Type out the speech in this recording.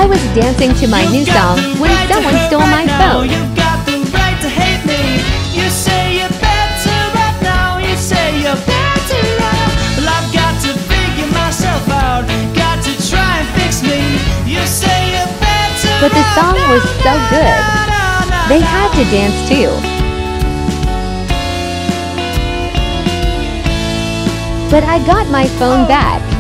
I was dancing to my new song when someone stole my phone. You've got the right to hate me. You say you're better right now. You say you're better now. Well, I've got to figure myself out. Got to try and fix me. You say you're better. But the song was so good. They had to dance too. But I got my phone back.